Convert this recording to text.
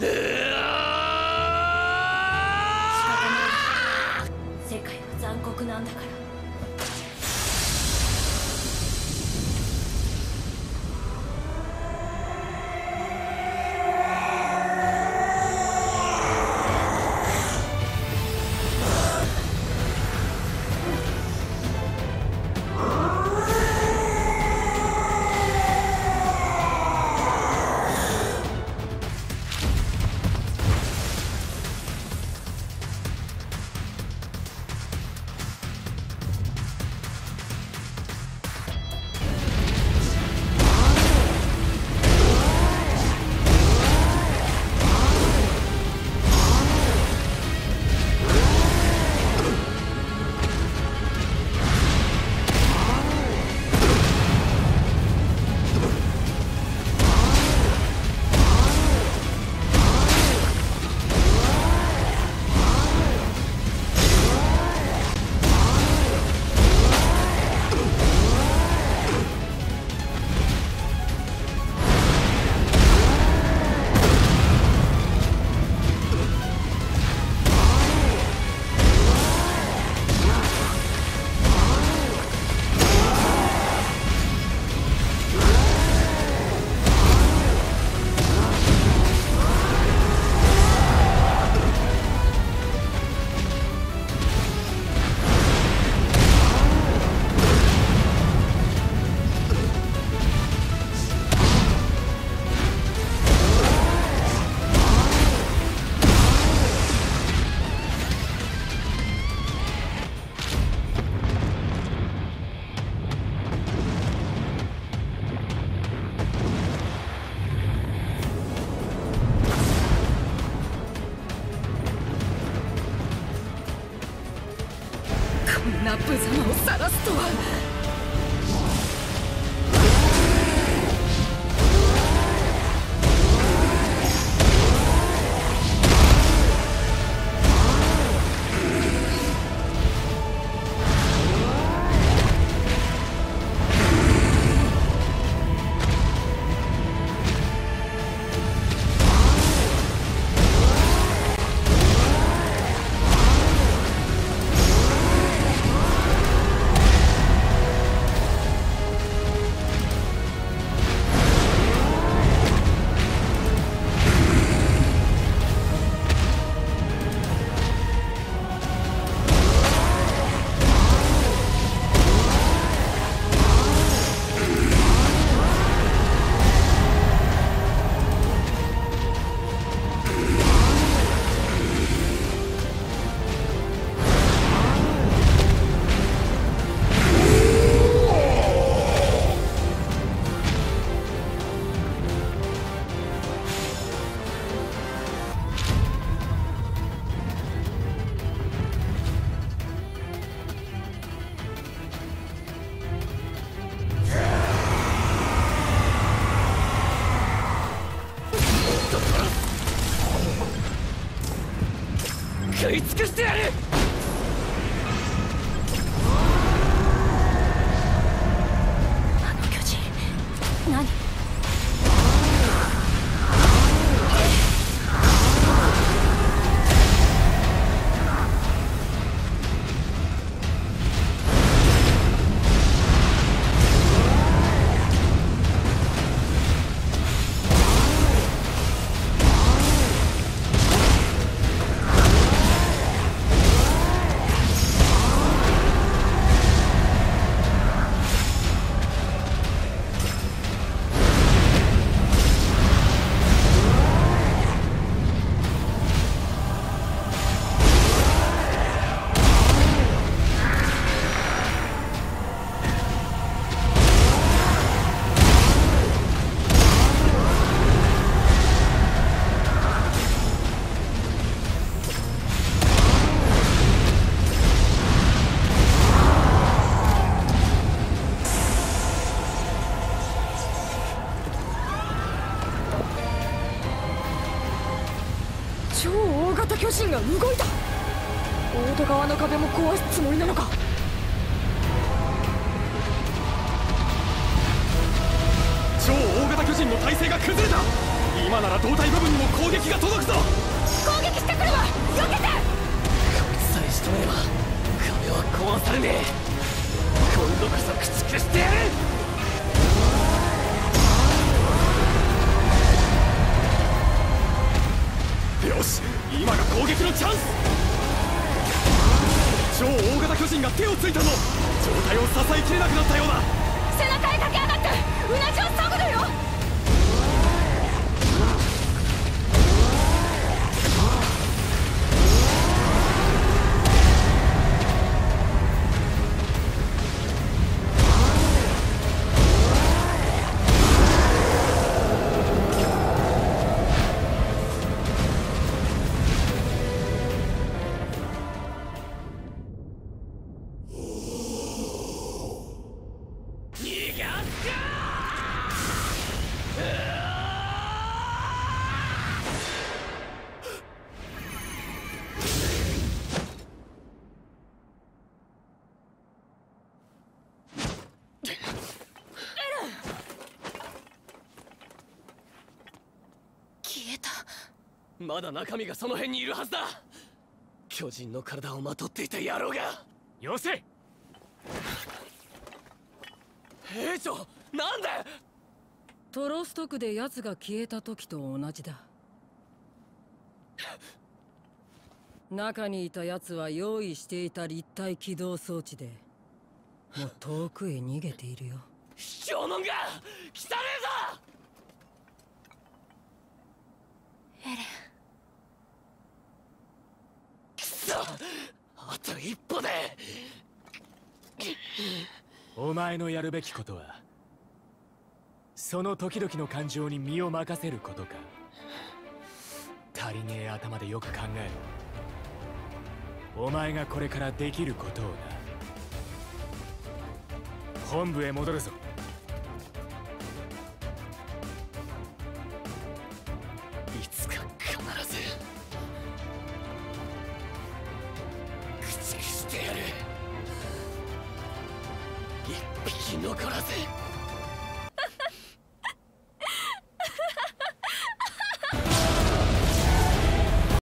仕方ない。世界は残酷なんだから。こんな無様を晒すとは。食い尽くしてやる。あの巨人、何？超大型巨人が動いた。大戸川の壁も壊すつもりなのか。超大型巨人の体勢が崩れた。今今なら胴体部分にも攻撃が届くぞ。 攻撃してくるわ、避けて。 こいつさえ仕留めれば壁は壊されねえ。今度こそ駆逐してやる。よし、今が攻撃のチャンス。超大型巨人が手をついたぞ。状態を支えきれなくなったようだ。 背中へ駆け上がってうなじを削ぐよ。 まだ中身がその辺にいるはずだ。巨人の体をまとっていた野郎が。よせ。兵長、なんで。 トロスト区で奴が消えた時と同じだ。中にいた奴は用意していた立体起動装置でもう遠くへ逃げているよ。 卑怯者が汚ねえぞ。 エレン、 あと一歩で。 お前のやるべきことはその時々の感情に身を任せることか。足りねえ頭でよく考えろ。お前がこれからできることをな。本部へ戻るぞ。 いつか必ず駆逐してやる。一匹残らず。